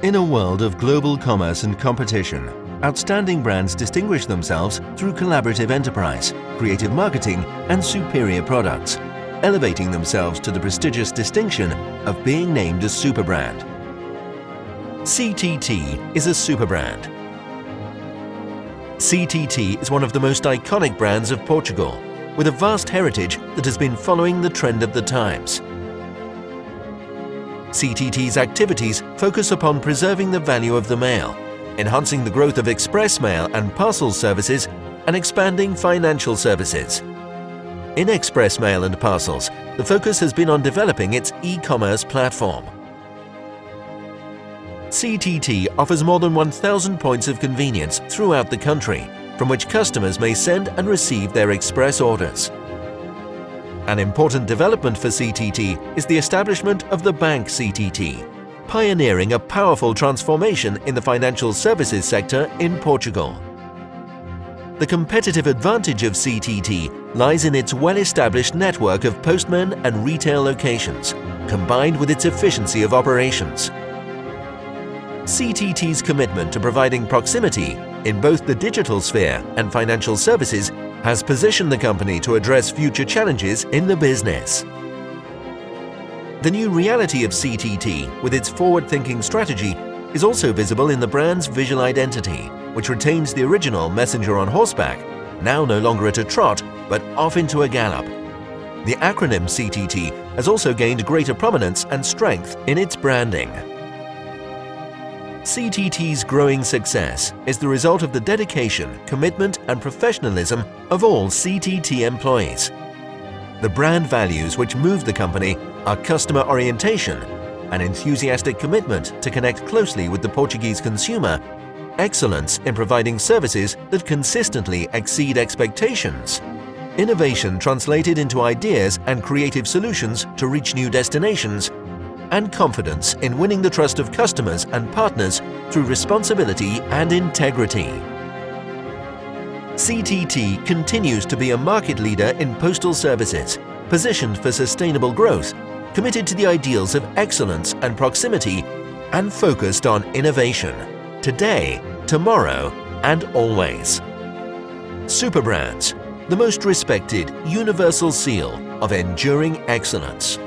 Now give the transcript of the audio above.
In a world of global commerce and competition, outstanding brands distinguish themselves through collaborative enterprise, creative marketing and superior products, elevating themselves to the prestigious distinction of being named a superbrand. CTT is a superbrand. CTT is one of the most iconic brands of Portugal, with a vast heritage that has been following the trend of the times. CTT's activities focus upon preserving the value of the mail, enhancing the growth of Express Mail and Parcels services, and expanding financial services. In Express Mail and Parcels, the focus has been on developing its e-commerce platform. CTT offers more than 1,000 points of convenience throughout the country, from which customers may send and receive their express orders. An important development for CTT is the establishment of the Bank CTT, pioneering a powerful transformation in the financial services sector in Portugal. The competitive advantage of CTT lies in its well-established network of postmen and retail locations, combined with its efficiency of operations. CTT's commitment to providing proximity in both the digital sphere and financial services has positioned the company to address future challenges in the business. The new reality of CTT, with its forward-thinking strategy, is also visible in the brand's visual identity, which retains the original messenger on horseback, now no longer at a trot, but off into a gallop. The acronym CTT has also gained greater prominence and strength in its branding. CTT's growing success is the result of the dedication, commitment and professionalism of all CTT employees. The brand values which move the company are customer orientation, an enthusiastic commitment to connect closely with the Portuguese consumer, excellence in providing services that consistently exceed expectations, innovation translated into ideas and creative solutions to reach new destinations, and confidence in winning the trust of customers and partners through responsibility and integrity. CTT continues to be a market leader in postal services, positioned for sustainable growth, committed to the ideals of excellence and proximity, and focused on innovation, today, tomorrow, and always. Superbrands, the most respected, universal seal of enduring excellence.